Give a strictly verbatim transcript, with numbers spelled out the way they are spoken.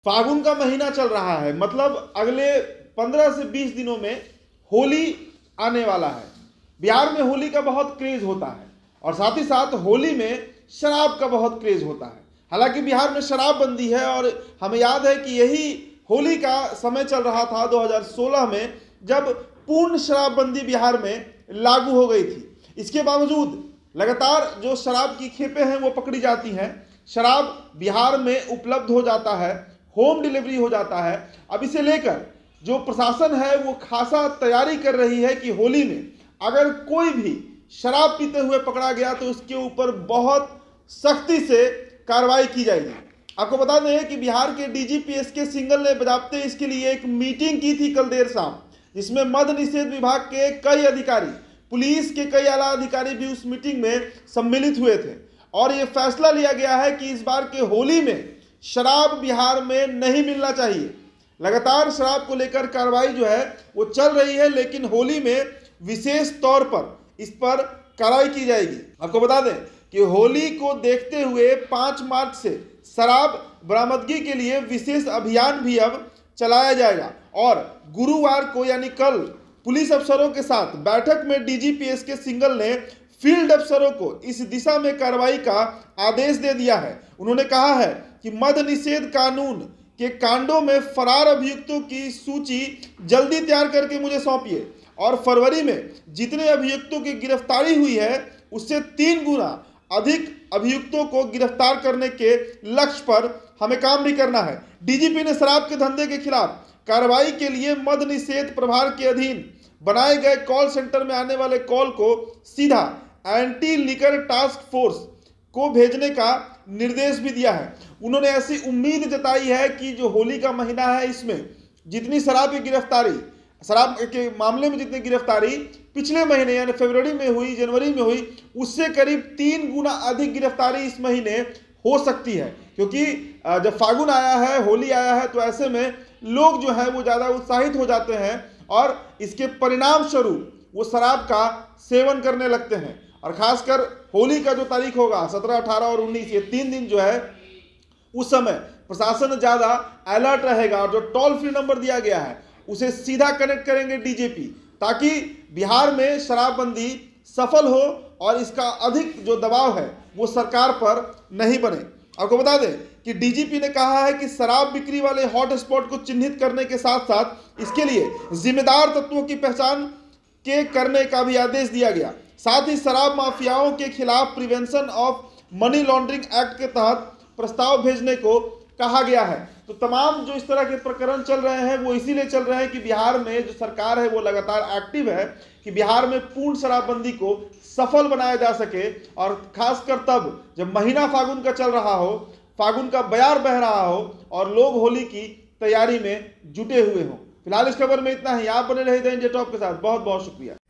फागुन का महीना चल रहा है, मतलब अगले पंद्रह से बीस दिनों में होली आने वाला है। बिहार में होली का बहुत क्रेज होता है और साथ ही साथ होली में शराब का बहुत क्रेज होता है। हालांकि बिहार में शराबबंदी है और हमें याद है कि यही होली का समय चल रहा था दो हज़ार सोलह में, जब पूर्ण शराबबंदी बिहार में लागू हो गई थी। इसके बावजूद लगातार जो शराब की खेपें हैं वो पकड़ी जाती हैं, शराब बिहार में उपलब्ध हो जाता है, होम डिलीवरी हो जाता है। अब इसे लेकर जो प्रशासन है वो खासा तैयारी कर रही है कि होली में अगर कोई भी शराब पीते हुए पकड़ा गया तो उसके ऊपर बहुत सख्ती से कार्रवाई की जाएगी। आपको बता दें कि बिहार के डीजीपी एस के सिंघल ने बाकायदे इसके लिए एक मीटिंग की थी कल देर शाम, जिसमें मद्य निषेध विभाग के कई अधिकारी, पुलिस के कई आला अधिकारी भी उस मीटिंग में सम्मिलित हुए थे और ये फैसला लिया गया है कि इस बार के होली में शराब बिहार में नहीं मिलना चाहिए। लगातार शराब को लेकर कार्रवाई जो है वो चल रही है, लेकिन होली में विशेष तौर पर इस पर कार्रवाई की जाएगी। आपको बता दें कि होली को देखते हुए पाँच मार्च से शराब बरामदगी के लिए विशेष अभियान भी अब चलाया जाएगा और गुरुवार को यानी कल पुलिस अफसरों के साथ बैठक में डीजीपी एस के सिंघल ने फील्ड अफसरों को इस दिशा में कार्रवाई का आदेश दे दिया है। उन्होंने कहा है कि मद्य निषेध कानून के कांडों में फरार अभियुक्तों की सूची जल्दी तैयार करके मुझे सौंपिए और फरवरी में जितने अभियुक्तों की गिरफ्तारी हुई है उससे तीन गुना अधिक अभियुक्तों को गिरफ्तार करने के लक्ष्य पर हमें काम भी करना है। डीजीपी ने शराब के धंधे के खिलाफ कार्रवाई के लिए मद्य निषेध प्रभार के अधीन बनाए गए कॉल सेंटर में आने वाले कॉल को सीधा एंटी लिकर टास्क फोर्स को भेजने का निर्देश भी दिया है। उन्होंने ऐसी उम्मीद जताई है कि जो होली का महीना है इसमें जितनी शराब की गिरफ्तारी, शराब के मामले में जितनी गिरफ्तारी पिछले महीने यानी फरवरी में हुई, जनवरी में हुई, उससे करीब तीन गुना अधिक गिरफ्तारी इस महीने हो सकती है। क्योंकि जब फागुन आया है, होली आया है, तो ऐसे में लोग जो है वो ज़्यादा उत्साहित हो जाते हैं और इसके परिणाम स्वरूप वो शराब का सेवन करने लगते हैं। और खासकर होली का जो तारीख होगा सत्रह, अठारह और उन्नीस, ये तीन दिन जो है उस समय प्रशासन ज़्यादा अलर्ट रहेगा और जो टोल फ्री नंबर दिया गया है उसे सीधा कनेक्ट करेंगे डीजीपी, ताकि बिहार में शराबबंदी सफल हो और इसका अधिक जो दबाव है वो सरकार पर नहीं बने। आपको बता दें कि डीजीपी ने कहा है कि शराब बिक्री वाले हॉट स्पॉट को चिन्हित करने के साथ साथ इसके लिए जिम्मेदार तत्वों की पहचान के करने का भी आदेश दिया गया। साथ ही शराब माफियाओं के खिलाफ prevention of money laundering act के तहत प्रस्ताव भेजने को कहा गया है। तो तमाम जो इस तरह के प्रकरण चल रहे हैं वो इसीलिए चल रहे हैं कि बिहार में जो सरकार है वो लगातार एक्टिव है कि बिहार में पूर्ण शराबबंदी को सफल बनाया जा सके, और खासकर तब जब महीना फागुन का चल रहा हो, फागुन का बयार बह रहा हो और लोग होली की तैयारी में जुटे हुए हों। फिलहाल इस खबर में इतना ही। आप बने रहे द इंडिया टॉप के साथ। बहुत बहुत शुक्रिया।